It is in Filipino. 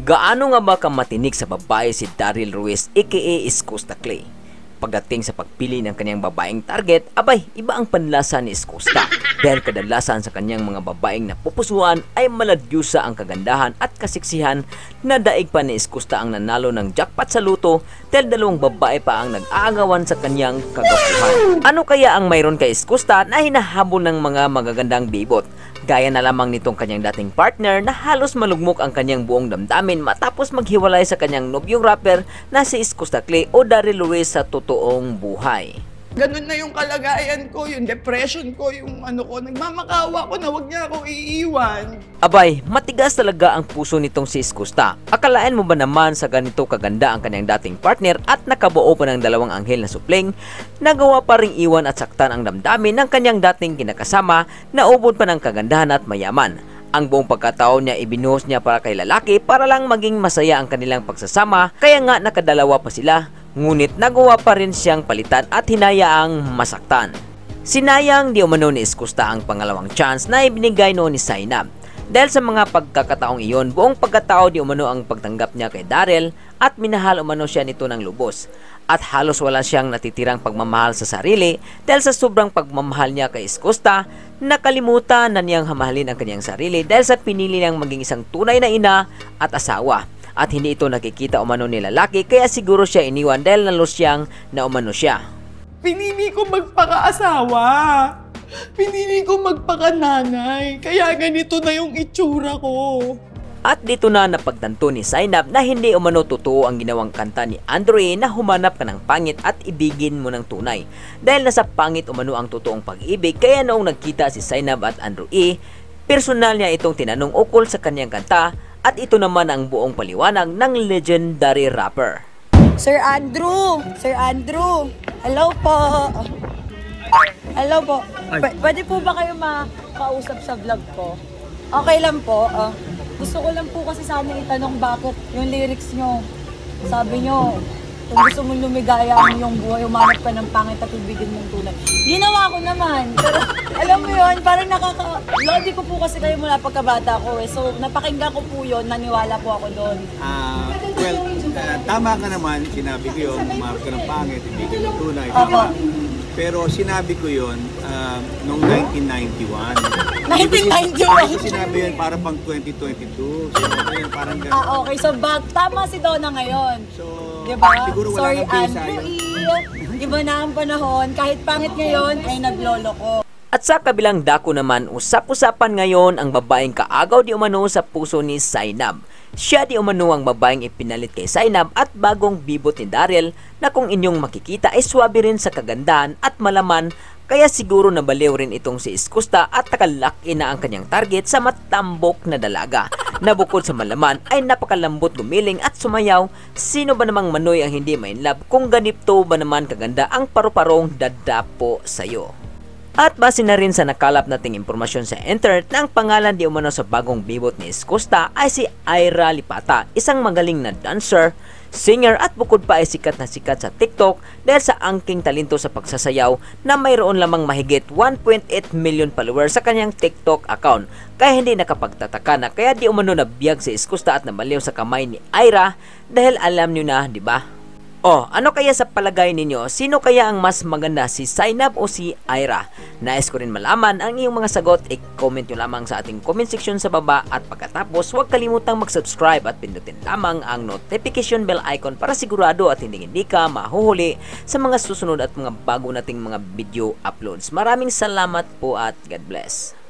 Gaano nga ba kamatinik sa babae si Daryl Ruiz aka Iskosta Clay? Pagdating sa pagpili ng kanyang babaeng target, abay, iba ang panlasa ni Iskosta dahil kadalasan sa kanyang mga babaeng napupusuan ay maladyusa ang kagandahan at kasiksihan na daig pa ni Iskosta ang nanalo ng jackpot sa luto dahil dalawang babae pa ang nag-aagawan sa kanyang kagapuhan. Ano kaya ang mayroon kay Iskosta na hinahabol ng mga magagandang bibot? Gaya na lamang nitong kanyang dating partner na halos malugmok ang kanyang buong damdamin matapos maghiwalay sa kanyang nobyong rapper na si Iskosta Clay o Daryl Ruiz sa totoong buhay. Ganun na yung kalagayan ko, yung depression ko, yung nagmamakawa ko na wag niya ako iiwan. Abay, matigas talaga ang puso nitong si Iskosta. Akalain mo ba naman sa ganito kaganda ang kanyang dating partner at nakabuo pa ng dalawang anghel na supling, nagawa pa ring iwan at saktan ang damdamin ng kanyang dating kinakasama na ubod pa ng kagandahan at mayaman. Ang buong pagkataon niya ibinuhos niya para kay lalaki para lang maging masaya ang kanilang pagsasama, kaya nga nakadalawa pa sila. Ngunit nagawa pa rin siyang palitan at hinayaang masaktan. Sinayang di umano ni Iskosta ang pangalawang chance na ibinigay noon ni Zainab. Dahil sa mga pagkakataong iyon, buong pagkatao di umano ang pagtanggap niya kay Daryl at minahal umano siya nito ng lubos. At halos wala siyang natitirang pagmamahal sa sarili dahil sa sobrang pagmamahal niya kay Iskosta, nakalimutan na niyang hamahalin ang kanyang sarili dahil sa pinili niyang maging isang tunay na ina at asawa. At hindi ito nakikita umano ni lalaki kaya siguro siya iniwan dahil nalos siyang na umano siya. Pinili ko magpaka-asawa. Pinili ko magpaka-nanay. Kaya ganito na yung itsura ko. At dito na napagtanto ni Zainab na hindi umano totoo ang ginawang kanta ni Andrew E na humanap ka ng pangit at ibigin mo ng tunay. Dahil nasa pangit umano ang totoong pag-ibig kaya noong nagkita si Zainab at Andrew E, personal niya itong tinanong ukol sa kanyang kanta. At ito naman ang buong paliwanag ng legendary rapper. Sir Andrew! Sir Andrew! Hello po! Hello po. Pwede po ba kayo makausap sa vlog ko? Okay lang po. Gusto ko lang po kasi sana itanong bakit yung lyrics nyo. Sabi nyo, kung gusto mong lumigaya ang iyong buhay, umanap ka ng pangit at ibigin mong tunay. Ginawa ko naman. Pero alam mo yun, parang lodi ko po kasi kayo mula pagkabata ko eh. So napakinggan ko po yun, naniwala po ako doon. Tama ka naman, sinabi ko yun, umanap ka ng pangit, ibigin mong tunay. Pero sinabi ko yun noong 1991. 1991? Sinabi yun para pang 2022. Sinabi yun parang gano'n. Okay. So tama si Donna ngayon. So, diba? siguro wala Sorry, kang pisa Andrew yun. Iba na ang panahon. Kahit pangit ngayon, ay naglolo ko. At sa kabilang dako naman, usap-usapan ngayon ang babaeng kaagaw di umano sa puso ni Zainab. Siya di umano ang babaeng ipinalit kay Zainab at bagong bibot ni Daryl na kung inyong makikita ay swabe rin sa kagandahan at malaman, kaya siguro nabaliw rin itong si Iskosta at nakalaki na ang kanyang target sa matambok na dalaga. Na bukod sa malaman ay napakalambot gumiling at sumayaw. Sino ba namang manoy ang hindi ma-inlove kung ganito ba naman kaganda ang paru-parong dadapo sa'yo? At base na rin sa nakalap nating impormasyon sa internet na ang pangalan di umano sa bagong bibot ni Iskosta ay si Ira Lipata, isang magaling na dancer, singer at bukod pa ay sikat na sikat sa TikTok dahil sa angking talento sa pagsasayaw na mayroon lamang mahigit 1.8 million followers sa kanyang TikTok account. Kaya hindi nakapagtataka na kaya di umano nabiyag si Iskosta at nabaliw sa kamay ni Ira dahil alam niyo na, di ba? Ano kaya sa palagay ninyo? Sino kaya ang mas maganda, si Zainab o si Ira? Nais ko rin malaman ang iyong mga sagot. I-comment nyo lamang sa ating comment section sa baba. At pagkatapos, huwag kalimutang mag-subscribe at pindutin lamang ang notification bell icon para sigurado at hindi ka mahuhuli sa mga susunod at mga bago nating mga video uploads. Maraming salamat po at God bless.